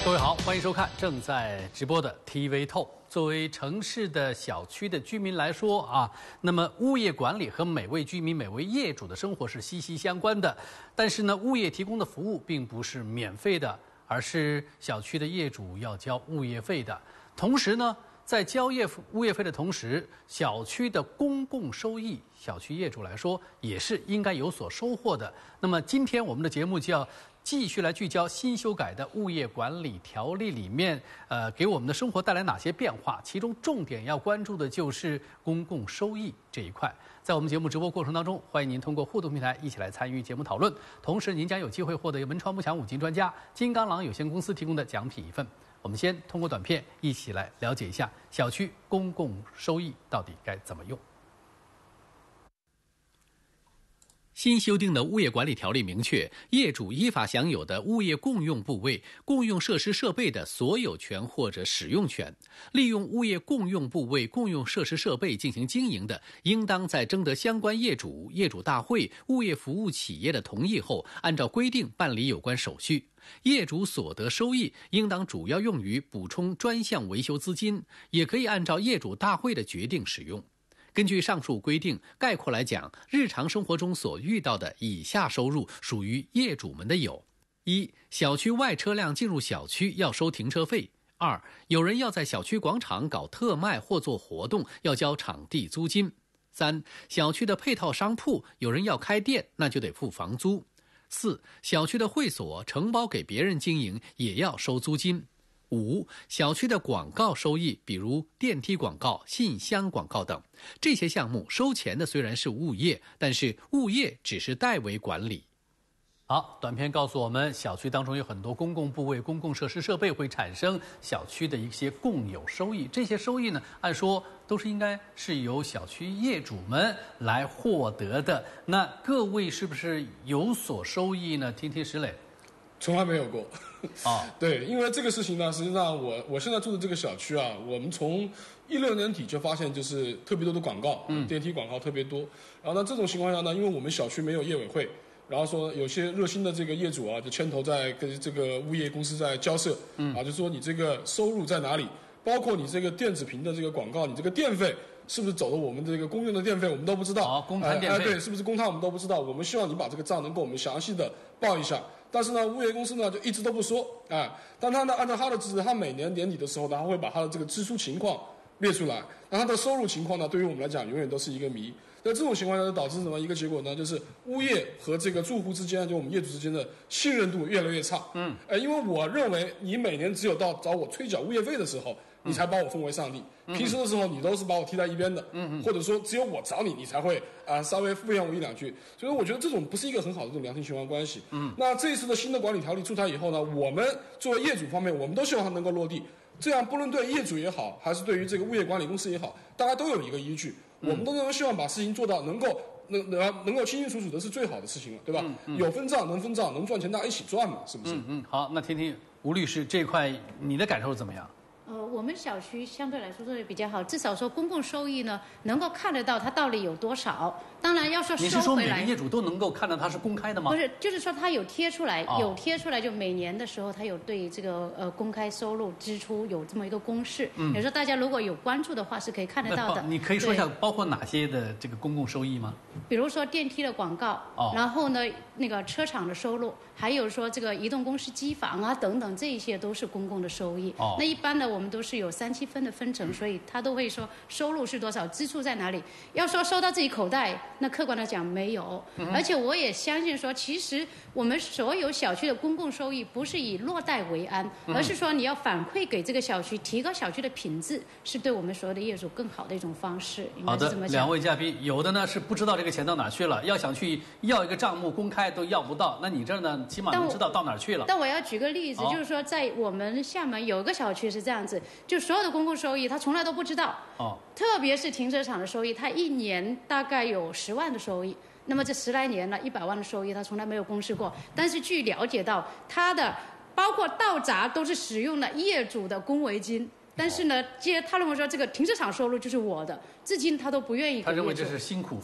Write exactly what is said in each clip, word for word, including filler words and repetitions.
各位好，欢迎收看正在直播的 T V Talk。作为城市的小区的居民来说啊，那么物业管理和每位居民、每位业主的生活是息息相关的。但是呢，物业提供的服务并不是免费的，而是小区的业主要交物业费的。同时呢，在交业物业费的同时，小区的公共收益，小区业主来说也是应该有所收获的。那么今天我们的节目就要继续来聚焦新修改的物业管理条例里面，呃，给我们的生活带来哪些变化？其中重点要关注的就是公共收益这一块。在我们节目直播过程当中，欢迎您通过互动平台一起来参与节目讨论。同时，您将有机会获得由文传不强五金专家金刚狼有限公司提供的奖品一份。我们先通过短片一起来了解一下小区公共收益到底该怎么用。新修订的物业管理条例明确，业主依法享有的物业共用部位、共用设施设备的所有权或者使用权，利用物业共用部位、共用设施设备进行经营的，应当在征得相关业主、业主大会、物业服务企业的同意后，按照规定办理有关手续。业主所得收益应当主要用于补充专项维修资金，也可以按照业主大会的决定使用。根据上述规定，概括来讲，日常生活中所遇到的以下收入属于业主们的有：一、小区外车辆进入小区要收停车费；二、有人要在小区广场搞特卖或做活动，要交场地租金；三、小区的配套商铺有人要开店，那就得付房租；四、小区的会所承包给别人经营，也要收租金。五、小区的广告收益，比如电梯广告、信箱广告等，这些项目收钱的虽然是物业，但是物业只是代为管理。好，短片告诉我们，小区当中有很多公共部位、公共设施设备会产生小区的一些共有收益，这些收益呢，按说都是应该是由小区业主们来获得的。那各位是不是有所收益呢？听听石磊。 从来没有过， 啊， 对，因为这个事情呢，实际上我我现在住的这个小区啊，我们从一六年底就发现就是特别多的广告，嗯，电梯广告特别多。然后呢，这种情况下呢，因为我们小区没有业委会，然后说有些热心的这个业主啊，就牵头在跟这个物业公司在交涉，嗯，啊，就说你这个收入在哪里，包括你这个电子屏的这个广告，你这个电费是不是走了我们这个公用的电费，我们都不知道， 哦，公摊电费， 哎、呃，对，是不是公摊我们都不知道。我们希望你把这个账能够我们详细的报一下。但是呢，物业公司呢就一直都不说，啊、哎，但他呢按照他的职责，他每年年底的时候呢，他会把他的这个支出情况列出来，那他的收入情况呢，对于我们来讲永远都是一个谜。那这种情况下就导致什么一个结果呢？就是物业和这个住户之间，就我们业主之间的信任度越来越差。嗯，呃，因为我认为你每年只有到找我催缴物业费的时候，你才把我奉为上帝。嗯、平时的时候，你都是把我踢在一边的。嗯嗯，或者说只有我找你，你才会啊、呃、稍微敷衍我一两句。所以我觉得这种不是一个很好的这种良性循环关系。嗯，那这一次的新的管理条例出台以后呢，我们作为业主方面，我们都希望它能够落地。这样不论对业主也好，还是对于这个物业管理公司也好，大家都有一个依据。我们都能希望把事情做到能够能能能够清清楚楚的是最好的事情了，对吧？嗯嗯、有分账能分账，能赚钱大家一起赚嘛，是不是？ 嗯嗯。好，那听听吴律师这一块你的感受怎么样？ 呃，我们小区相对来说做的比较好，至少说公共收益呢能够看得到它到底有多少。当然要说收回来， 你是说每个业主都能够看到它是公开的吗？ 不是，就是说它有贴出来，哦、有贴出来，就每年的时候它有对这个呃公开收入支出有这么一个公式。嗯，有时候大家如果有关注的话是可以看得到的。 你可以说一下包括哪些的这个公共收益吗？ 比如说电梯的广告，哦、然后呢那个车厂的收入，还有说这个移动公司机房啊等等，这一些都是公共的收益。哦，那一般呢我们都是有三七分的分成，所以他都会说收入是多少，支出在哪里。要说收到自己口袋，那客观的讲没有。嗯、而且我也相信说，其实我们所有小区的公共收益不是以落袋为安，嗯、而是说你要反馈给这个小区，提高小区的品质，是对我们所有的业主更好的一种方式。应该是这么讲。 好的，两位嘉宾，有的呢是不知道这个钱到哪去了，要想去要一个账目公开都要不到，那你这儿呢起码能知道到哪儿去了。 但我要举个例子，哦、就是说在我们厦门有一个小区是这样子，就所有的公共收益他从来都不知道。哦。特别是停车场的收益，他一年大概有十万的收益。那么这十来年了，一百万的收益他从来没有公示过。但是据了解到，他的包括到闸都是使用了业主的公维金。但是呢，接他认为说这个停车场收入就是我的，至今他都不愿意给业主。 他认为这是辛苦费。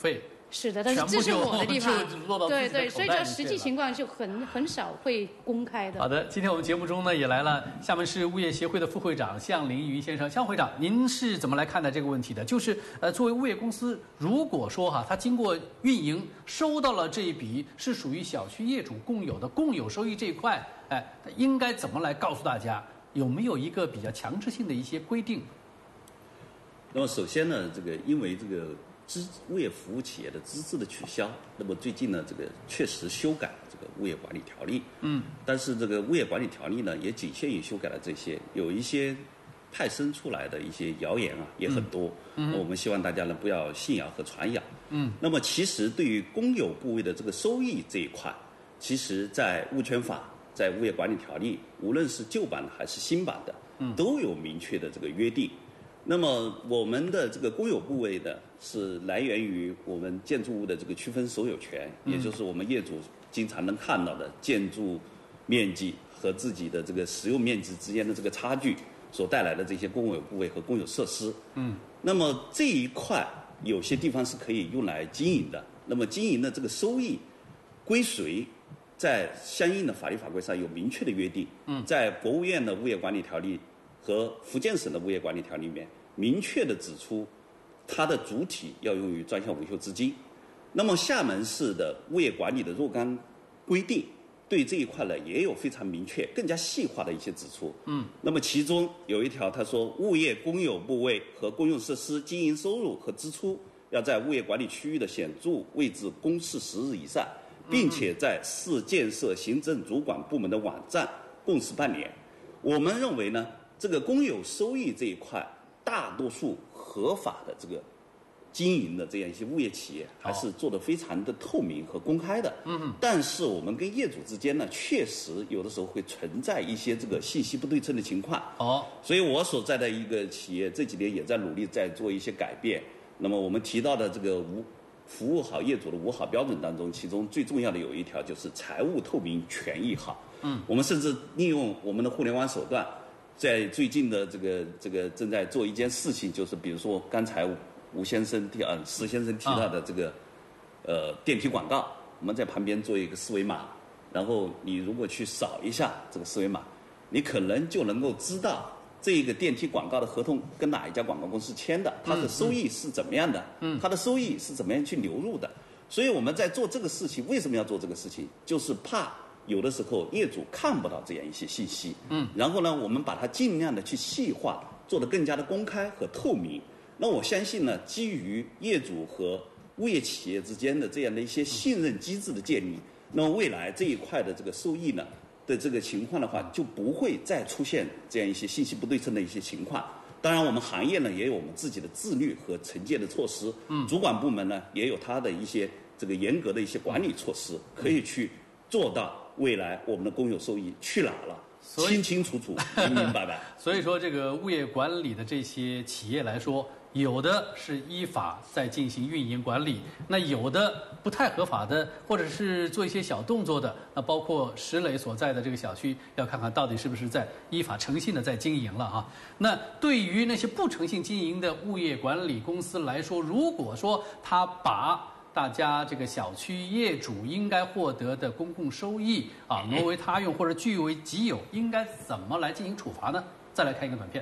是的，但是这是我的地方，对对，所以说实际情况就很很少会公开的。 好的，今天我们节目中呢也来了厦门市物业协会的副会长向凌云先生。向会长，您是怎么来看待这个问题的？就是呃，作为物业公司，如果说哈，它经过运营收到了这一笔是属于小区业主共有的共有收益这一块，哎，它应该怎么来告诉大家？有没有一个比较强制性的一些规定？ 那么首先呢，这个因为这个资物业服务企业的资质的取消，那么最近呢，这个确实修改这个物业管理条例。嗯。但是这个物业管理条例呢，也仅限于修改了这些，有一些派生出来的一些谣言啊，也很多。嗯。我们希望大家呢不要信谣和传谣。嗯。那么其实对于公有部位的这个收益这一块，其实在物权法、在物业管理条例，无论是旧版的还是新版的，嗯，都有明确的这个约定。那么我们的这个公有部位的是来源于我们建筑物的这个区分所有权，也就是我们业主经常能看到的建筑面积和自己的这个使用面积之间的这个差距所带来的这些公有部位和公有设施。嗯，那么这一块有些地方是可以用来经营的，那么经营的这个收益归谁，在相应的法律法规上有明确的约定。嗯，在国务院的物业管理条例和福建省的物业管理条例里面明确地指出，它的主体要用于专项维修资金。那么厦门市的物业管理的若干规定对这一块呢也有非常明确、更加细化的一些指出。嗯，那么其中有一条，他说物业公有部位和公用设施经营收入和支出要在物业管理区域的显著位置公示十日以上，并且在市建设行政主管部门的网站公示半年。我们认为呢，这个公有收益这一块，大多数合法的这个经营的这样一些物业企业还是做得非常的透明和公开的。嗯，但是我们跟业主之间呢，确实有的时候会存在一些这个信息不对称的情况。哦，所以我所在的一个企业这几年也在努力在做一些改变。那么我们提到的这个无服务好业主的五好标准当中，其中最重要的有一条就是财务透明权益好。嗯，我们甚至利用我们的互联网手段，在最近的这个这个正在做一件事情，就是比如说刚才吴先生提呃石先生提到的这个、啊、呃电梯广告，我们在旁边做一个四维码，然后你如果去扫一下这个四维码，你可能就能够知道这个电梯广告的合同跟哪一家广告公司签的，它的收益是怎么样的，嗯，它的收益是怎么样去流入的。所以我们在做这个事情，为什么要做这个事情？就是怕有的时候业主看不到这样一些信息，嗯，然后呢，我们把它尽量的去细化，做得更加的公开和透明。那我相信呢，基于业主和物业企业之间的这样的一些信任机制的建立，那么未来这一块的这个收益呢的这个情况的话，就不会再出现这样一些信息不对称的一些情况。当然，我们行业呢也有我们自己的自律和惩戒的措施，嗯，主管部门呢也有它的一些这个严格的一些管理措施，可以去做到未来我们的公有收益去哪了，清清楚楚、明明白白。 所以说，这个物业管理的这些企业来说，有的是依法在进行运营管理，那有的不太合法的，或者是做一些小动作的，那包括石磊所在的这个小区，要看看到底是不是在依法诚信的在经营了啊。那对于那些不诚信经营的物业管理公司来说，如果说他把大家这个小区业主应该获得的公共收益啊挪为他用或者据为己有，应该怎么来进行处罚呢？再来看一个短片。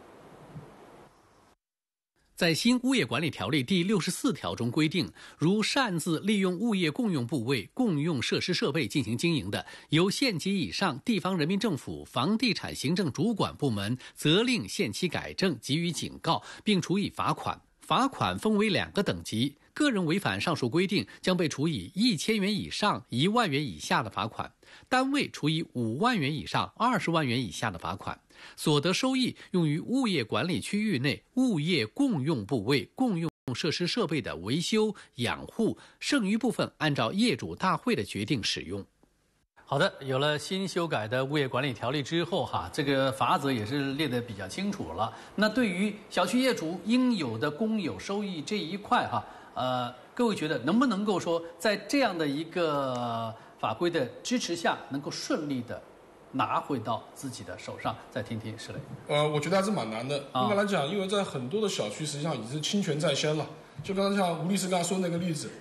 在新物业管理条例第六十四条中规定，如擅自利用物业共用部位、共用设施设备进行经营的，由县级以上地方人民政府房地产行政主管部门责令限期改正，给予警告，并处以罚款。罚款分为两个等级，个人违反上述规定将被处以一千元以上一万元以下的罚款，单位处以五万元以上二十万元以下的罚款。所得收益用于物业管理区域内物业共用部位、共用设施设备的维修养护，剩余部分按照业主大会的决定使用。好的，有了新修改的物业管理条例之后哈，这个法则也是列得比较清楚了。那对于小区业主应有的公有收益这一块哈，呃，各位觉得能不能够说在这样的一个法规的支持下，能够顺利的拿回到自己的手上？再听听石磊。呃， 我觉得还是蛮难的。应该来讲，因为在很多的小区实际上已经是侵权在先了。就刚才像吴律师刚才说那个例子，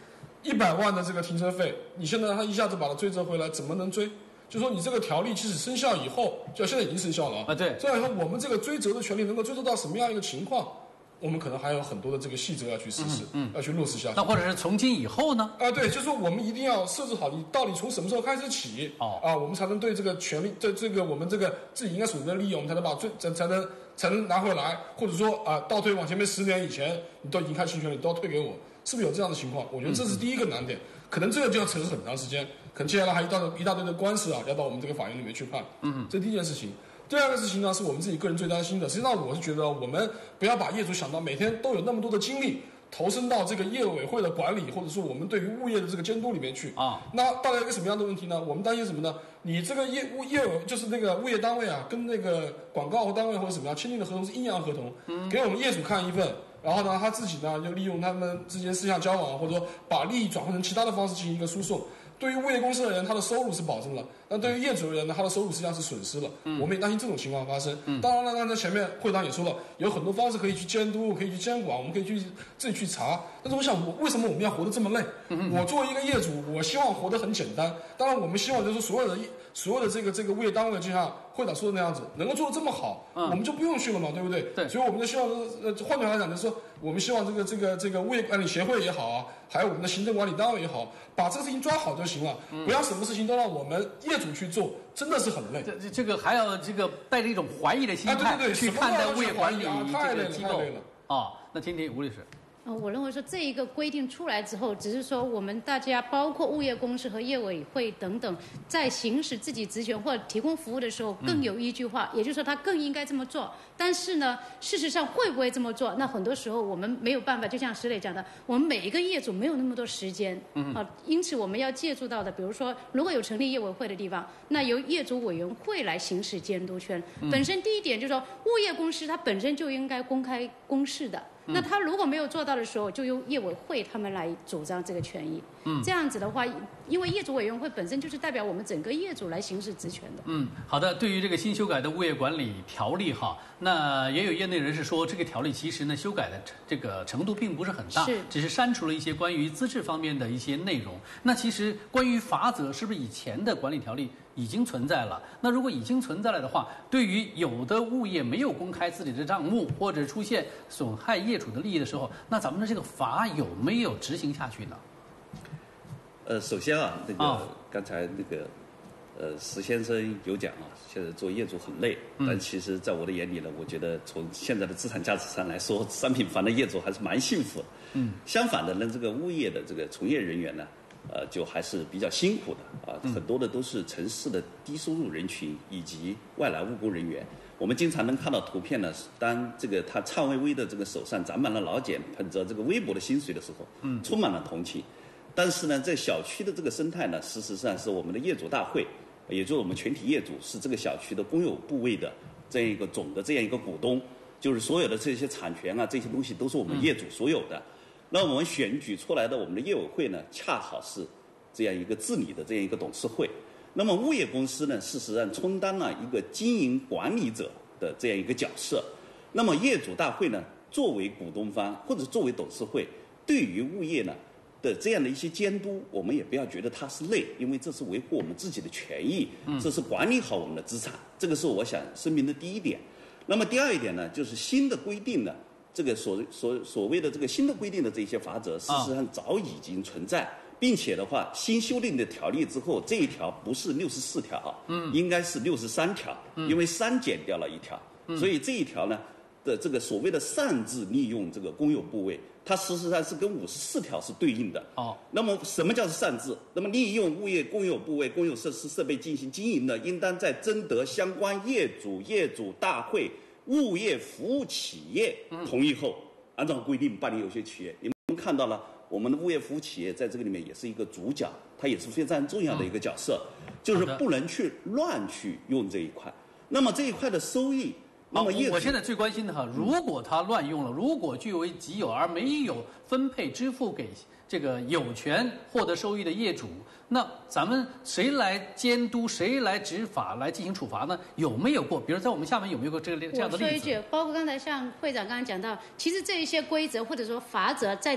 一百万的这个停车费，你现在让他一下子把它追责回来，怎么能追？就说你这个条例即使生效以后，就现在已经生效了啊。 啊，对。 这样以后，我们这个追责的权利能够追责到什么样一个情况？我们可能还有很多的这个细则要去实施，嗯，嗯要去落实下去。 那或者是从今以后呢？ 啊，对，就是说我们一定要设置好，你到底从什么时候开始起，哦，啊，我们才能对这个权利，对这个我们这个自己应该属于的利益，我们才能把最才才能才能拿回来，或者说啊，倒退往前面十年以前，你都已经开侵权了，你都要退给我，是不是有这样的情况？我觉得这是第一个难点，嗯、可能这个就要扯很长时间，可能接下来还一大一大堆的官司啊，要到我们这个法院里面去判。嗯，这是第一件事情。第二个事情呢，是我们自己个人最担心的。实际上，我是觉得我们不要把业主想到每天都有那么多的精力投身到这个业委会的管理，或者说我们对于物业的这个监督里面去啊。那带来一个什么样的问题呢？我们担心什么呢？你这个业物业委就是那个物业单位啊，跟那个广告单位或者什么样签订的合同是阴阳合同，嗯，给我们业主看一份，然后呢，他自己呢就利用他们之间私下交往，或者说把利益转换成其他的方式进行一个输送。对于物业公司而言，他的收入是保证了；但对于业主而言呢，他的收入实际上是损失了。嗯、我们也担心这种情况发生。嗯、当然了，刚才前面会长也说了，有很多方式可以去监督，可以去监管，我们可以去自己去查。但是我想，我为什么我们要活得这么累？嗯、我作为一个业主，我希望活得很简单。当然，我们希望就是所有的所有的这个这个物业单位，就像会长说的那样子，能够做得这么好，嗯、我们就不用去了嘛，对不对？对。所以我们就希望，呃，换句话来讲，就是说，我们希望这个这个这个物业管理协会也好啊，还有我们的行政管理单位也好，把这个事情抓好就行了，嗯、不要什么事情都让我们业主去做，真的是很累。 这这个还要这个带着一种怀疑的心态、 啊、对对对去看待物业管理啊，太累了，太累了。 啊，那听听吴律师。 呃，我认为说这一个规定出来之后，只是说我们大家包括物业公司和业委会等等，在行使自己职权或者提供服务的时候更有依据化，嗯、也就是说他更应该这么做。但是呢，事实上会不会这么做？那很多时候我们没有办法，就像石磊讲的，我们每一个业主没有那么多时间，嗯、啊，因此我们要借助到的，比如说如果有成立业委会的地方，那由业主委员会来行使监督权。嗯、本身第一点就是说，物业公司它本身就应该公开公示的。那他如果没有做到的时候，就由业委会他们来主张这个权益。嗯，这样子的话，因为业主委员会本身就是代表我们整个业主来行使职权的。 嗯，好的。对于这个新修改的物业管理条例哈，那也有业内人士说，这个条例其实呢修改的这个程度并不是很大， 是只是删除了一些关于资质方面的一些内容。那其实关于罚则，是不是以前的管理条例已经存在了？那如果已经存在了的话，对于有的物业没有公开自己的账目，或者出现损害业主的利益的时候，那咱们的这个罚有没有执行下去呢？ 呃，首先啊，那个、哦、刚才那个呃石先生有讲啊，现在做业主很累，嗯、但其实在我的眼里呢，我觉得从现在的资产价值上来说，商品房的业主还是蛮幸福的。嗯，相反的呢，这个物业的这个从业人员呢，呃，就还是比较辛苦的啊，很多的都是城市的低收入人群以及外来务工人员。我们经常能看到图片呢，当这个他颤巍巍的这个手上攒满了老茧，捧着这个微薄的薪水的时候，嗯，充满了同情。但是呢，在小区的这个生态呢，事实上是我们的业主大会，也就是我们全体业主是这个小区的公有部位的这样一个总的这样一个股东，就是所有的这些产权啊，这些东西都是我们业主所有的。嗯、那我们选举出来的我们的业委会呢，恰好是这样一个治理的这样一个董事会。那么物业公司呢，事实上充当了一个经营管理者的这样一个角色。那么业主大会呢，作为股东方或者作为董事会，对于物业呢的这样的一些监督，我们也不要觉得它是累，因为这是维护我们自己的权益，这是管理好我们的资产，这个是我想声明的第一点。那么第二一点呢，就是新的规定呢，这个所所所谓的这个新的规定的这些罚则，事实上早已经存在。并且的话，新修订的条例之后，这一条不是六十四条，嗯，应该是六十三条，嗯，因为删减掉了一条，嗯，所以这一条呢的这个所谓的擅自利用这个公有部位，它事实上是跟五十四条是对应的。哦，那么什么叫擅自？那么利用物业公有部位、公有设施设备进行经营的，应当在征得相关业主、业主大会、物业服务企业同意后，按照规定办理有限企业。你们看到了。我们的物业服务企业在这个里面也是一个主角，它也是非常重要的一个角色，嗯、就是不能去乱去用这一块。那么这一块的收益，那么业主， 我现在最关心的哈，如果他乱用了，如果据为己有而没有分配支付给这个有权获得收益的业主，那咱们谁来监督，谁来执法，来进行处罚呢？有没有过？比如在我们厦门有没有过这个这样的例子？ 我说一句，包括刚才像会长刚才讲到，其实这一些规则或者说罚则在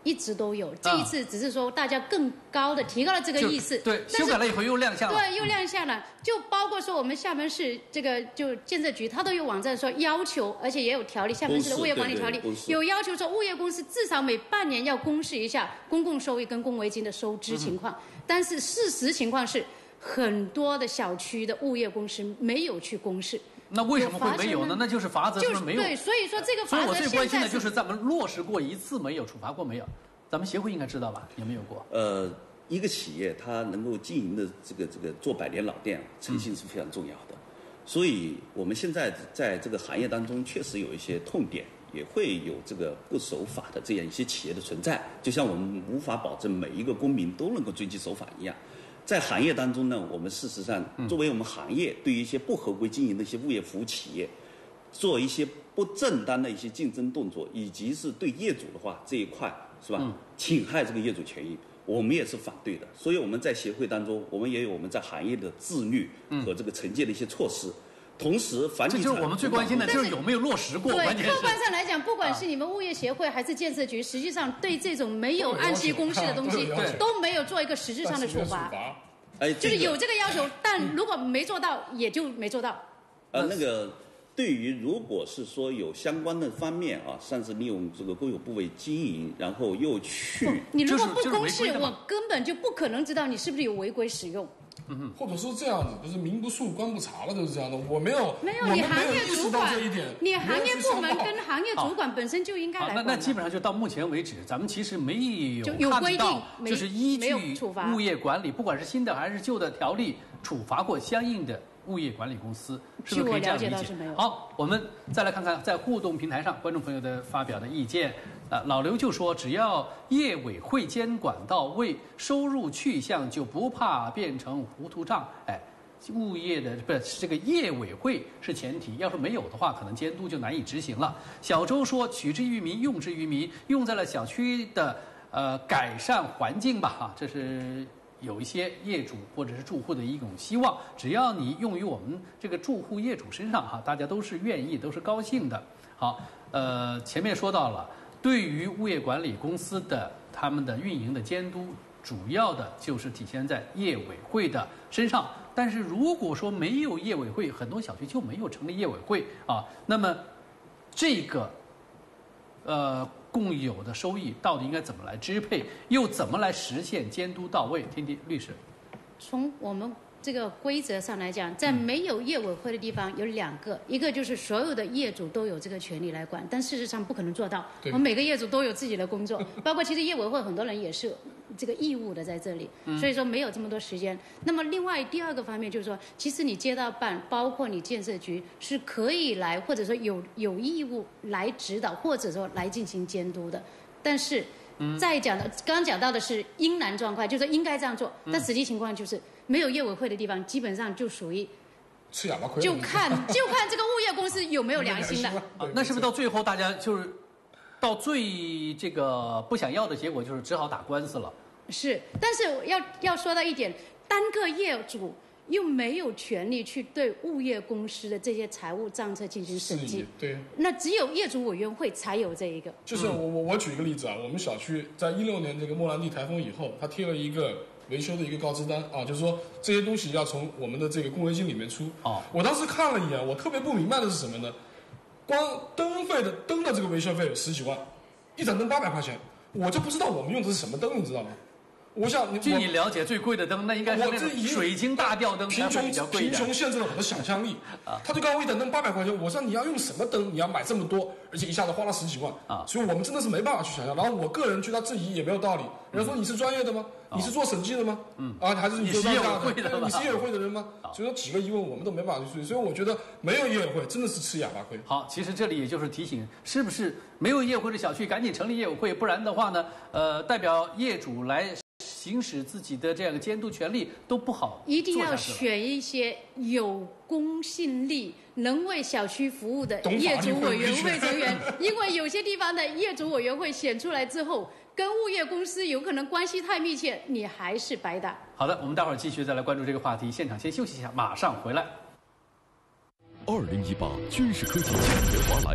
一直都有，这一次只是说大家更高的提高了这个意识， 对，修改了以后又亮相了， 对，又亮相了。就包括说我们厦门市这个就建设局，它都有网站说要求，而且也有条例，厦门市的物业管理条例有要求说，物业公司至少每半年要公示一下公共收益跟公维金的收支情况。嗯、但是事实情况是，很多的小区的物业公司没有去公示。 那为什么会没有呢？那就是罚则是没有。 对，所以说这个罚则所以我最关心的就是咱们落实过一次没有，处罚过没有？咱们协会应该知道吧？有没有过？ 呃，一个企业它能够经营的这个这个做百年老店，诚信是非常重要的。嗯、所以我们现在在这个行业当中确实有一些痛点，也会有这个不守法的这样一些企业的存在。就像我们无法保证每一个公民都能够遵纪守法一样。在行业当中呢，我们事实上作为我们行业对于一些不合规经营的一些物业服务企业，做一些不正当的一些竞争动作，以及是对业主的话这一块是吧，侵害这个业主权益，我们也是反对的。所以我们在协会当中，我们也有我们在行业的自律和这个惩戒的一些措施。同时，房地产这就是我们最关心的，就是有没有落实过。 对，客观上来讲，不管是你们物业协会还是建设局，实际上对这种没有按期公示的东西都没有做一个实质上的处罚。 哎， 就是有这个要求，但如果没做到，也就没做到。 呃，那个对于如果是说有相关的方面啊，擅自利用这个公有部位经营，然后又去， 你如果不公示，我根本就不可能知道你是不是有违规使用。 嗯、或者说这样子，就是民不诉官不查了，就是这样的。我没有， 没有，你行业主管，你行业部门跟行业主管本身就应该来管。 那那基本上就到目前为止，咱们其实没有看到，就是依据物业管理，不管是新的还是旧的条例，处罚过相应的物业管理公司，是不是可以这样理解？好，我们再来看看在互动平台上观众朋友的发表的意见。啊，老刘就说，只要业委会监管到位，收入去向就不怕变成糊涂账。哎，物业的不是这个业委会是前提，要是没有的话，可能监督就难以执行了。小周说，取之于民，用之于民，用在了小区的呃改善环境吧，哈，这是有一些业主或者是住户的一种希望。只要你用于我们这个住户业主身上，哈，大家都是愿意，都是高兴的。好，呃，前面说到了。对于物业管理公司的他们的运营的监督，主要的就是体现在业委会的身上。但是如果说没有业委会，很多小区就没有成立业委会啊，那么这个呃共有的收益到底应该怎么来支配，又怎么来实现监督到位？听听律师。 从我们这个规则上来讲，在没有业委会的地方有两个，一个就是所有的业主都有这个权利来管，但事实上不可能做到。我们每个业主都有自己的工作，包括其实业委会很多人也是这个义务的在这里，所以说没有这么多时间。那么另外第二个方面就是说，其实你街道办，包括你建设局是可以来，或者说有有义务来指导，或者说来进行监督的，但是。再讲的，刚刚讲到的是应然状况，就是说应该这样做，但实际情况就是没有业委会的地方，基本上就属于吃哑巴亏， 就看就看这个物业公司有没有良心的。 啊、那是不是到最后大家就是到最这个不想要的结果，就是只好打官司了？ 是，但是要要说到一点，单个业主。又没有权利去对物业公司的这些财务账册进行审计， 对， 那只有业主委员会才有这一个。 就是我我我举一个例子啊，我们小区在一六年这个莫兰蒂台风以后，他贴了一个维修的一个告知单啊，就是说这些东西要从我们的这个公维金里面出。哦，我当时看了一眼，我特别不明白的是什么呢？光灯费的灯的这个维修费十几万，一盏灯八百块钱，我就不知道我们用的是什么灯，你知道吗？我想， 据你了解，最贵的灯那应该是那种水晶大吊灯， 贫穷贫穷限制了我的想象力。啊，他就告诉我一盏灯八百块钱，我说你要用什么灯？你要买这么多，而且一下子花了十几万啊！所以我们真的是没办法去想象。然后我个人觉得质疑也没有道理。人家说你是专业的吗？你是做审计的吗？嗯啊，还是你做业委会的？你是业委会的人吗？所以说几个疑问我们都没办法去处理。所以我觉得没有业委会真的是吃哑巴亏。 好，其实这里也就是提醒，是不是没有业委会的小区赶紧成立业委会，不然的话呢，呃，代表业主来。行使自己的这样的监督权利都不好， 一定要选一些有公信力、能为小区服务的业主委员会成员，因为有些地方的业主委员会选出来之后，跟物业公司有可能关系太密切，你还是白打。 好的，我们待会儿继续再来关注这个话题，现场先休息一下，马上回来。 二零一八军事科技嘉年华来了。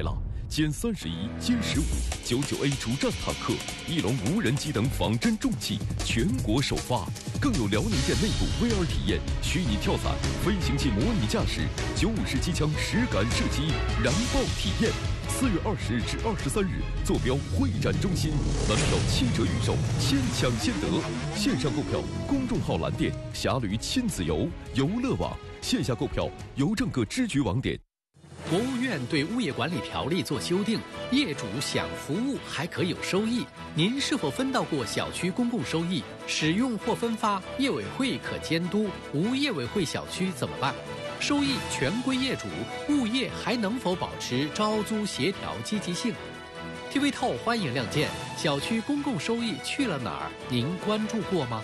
歼三十一、歼十五、九九 A 主战坦克、翼龙无人机等仿真重器全国首发，更有辽宁舰内部 V R 体验、虚拟跳伞、飞行器模拟驾驶、九五式机枪实感射击、燃爆体验。四月二十日至二十三日，坐标会展中心，门票七折预售，先抢先得。线上购票，公众号蓝店、侠侣亲子游、游乐网；线下购票，邮政各支局网点。 国务院对物业管理条例做修订，业主享服务还可有收益。您是否分到过小区公共收益？使用或分发，业委会可监督，无业委会小区怎么办？收益全归业主，物业还能否保持招租协调积极性 ？T V 透欢迎亮剑，小区公共收益去了哪儿？您关注过吗？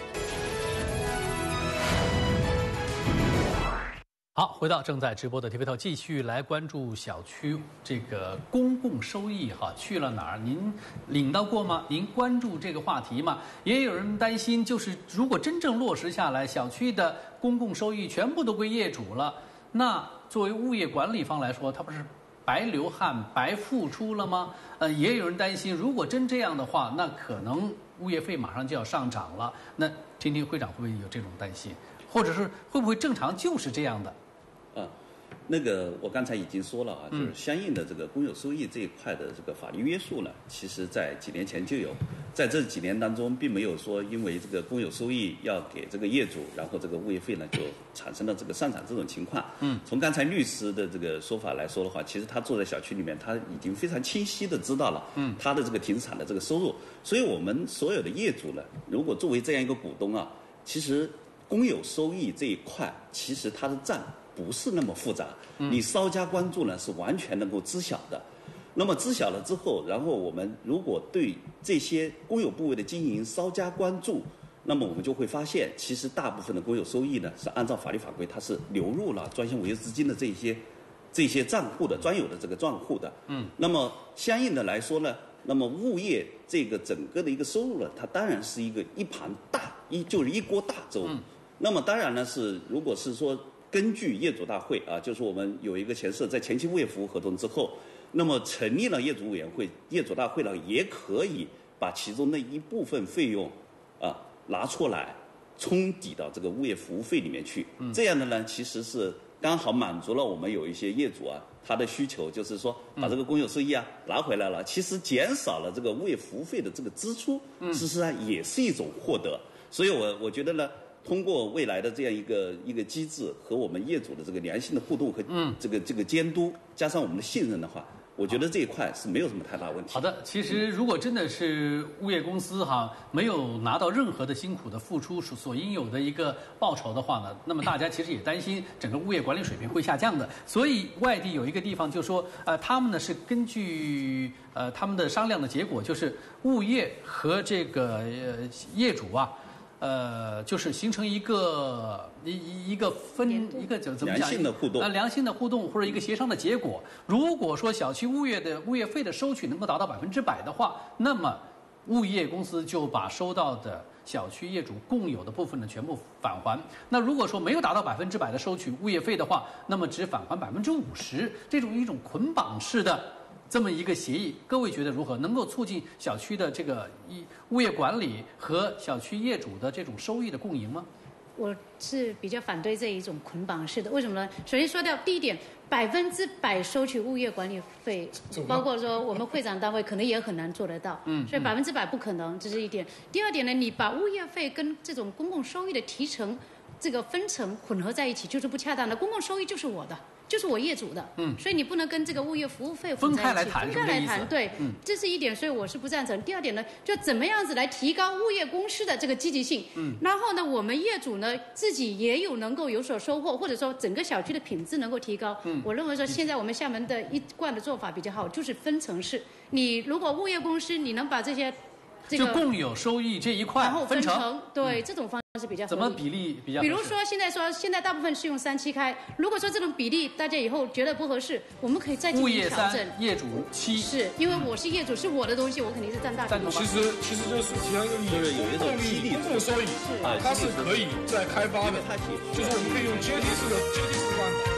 好，回到正在直播的 T V 透，继续来关注小区这个公共收益哈去了哪儿？您领到过吗？您关注这个话题吗？也有人担心，就是如果真正落实下来，小区的公共收益全部都归业主了，那作为物业管理方来说，他不是白流汗、白付出了吗？呃，也有人担心，如果真这样的话，那可能物业费马上就要上涨了。那听听会长会不会有这种担心，或者是会不会正常就是这样的？ 啊，那个我刚才已经说了啊，就是相应的这个公有收益这一块的这个法律约束呢，其实在几年前就有，在这几年当中，并没有说因为这个公有收益要给这个业主，然后这个物业费呢就产生了这个上涨这种情况。嗯，从刚才律师的这个说法来说的话，其实他坐在小区里面，他已经非常清晰的知道了，嗯，他的这个停车场的这个收入。所以我们所有的业主呢，如果作为这样一个股东啊，其实公有收益这一块，其实它的账不是那么复杂，你稍加关注呢是完全能够知晓的。那么知晓了之后，然后我们如果对这些公有部位的经营稍加关注，那么我们就会发现，其实大部分的公有收益呢是按照法律法规，它是流入了专项违约资金的这些这些账户的专有的这个账户的。嗯。那么相应的来说呢，那么物业这个整个的一个收入呢，它当然是一个一盘大一就是一锅大粥。嗯。那么当然呢是，如果是说根据业主大会啊，就是我们有一个前设，在前期物业服务合同之后，那么成立了业主委员会，业主大会呢也可以把其中的一部分费用啊拿出来冲抵到这个物业服务费里面去。嗯、这样的呢，其实是刚好满足了我们有一些业主啊他的需求，就是说把这个公有收益啊拿回来了，其实减少了这个物业服务费的这个支出，事实上也是一种获得。所以我我觉得呢，通过未来的这样一个一个机制和我们业主的这个良性的互动和这个、嗯、这个监督，加上我们的信任的话，我觉得这一块是没有什么太大问题。 好的，其实如果真的是物业公司哈没有拿到任何的辛苦的付出所应有的一个报酬的话呢，那么大家其实也担心整个物业管理水平会下降的。所以外地有一个地方就说，呃，他们呢是根据呃他们的商量的结果，就是物业和这个呃业主啊。呃，就是形成一个一一个分一个怎么讲？ 良性的互动啊，良性的互动或者一个协商的结果。如果说小区物业的物业费的收取能够达到百分之百的话，那么物业公司就把收到的小区业主共有的部分呢全部返还。那如果说没有达到百分之百的收取物业费的话，那么只返还百分之五十。这种一种捆绑式的这么一个协议，各位觉得如何？能够促进小区的这个一物业管理和小区业主的这种收益的共赢吗？ 我是比较反对这一种捆绑式的。为什么呢？首先说到第一点，百分之百收取物业管理费，包括说我们会长单位可能也很难做得到。嗯，所以百分之百不可能，这是一点。第二点呢，你把物业费跟这种公共收益的提成、这个分成混合在一起，就是不恰当的。公共收益就是我的。就是我业主的，嗯，所以你不能跟这个物业服务费分开来谈， 分开来谈，对，嗯，这是一点，所以我是不赞成。第二点呢，就怎么样子来提高物业公司的这个积极性，嗯，然后呢，我们业主呢自己也有能够有所收获，或者说整个小区的品质能够提高。嗯，我认为说现在我们厦门的一贯的做法比较好，就是分层式。你如果物业公司你能把这些这个就共有收益这一块然后分成， 成对、嗯、这种方式是比较合理。 怎么比例比较合适？ 比如说现在说现在大部分是用三七开，如果说这种比例大家以后觉得不合适，我们可以再进行调整。 物业三，业主七， 是因为我是业主，是我的东西，我肯定是占大比例。 其实其实就是提倡一个理念，有一种激励，公共收益，它是可以再开发的，就是我们可以用阶梯式的阶梯式的办法。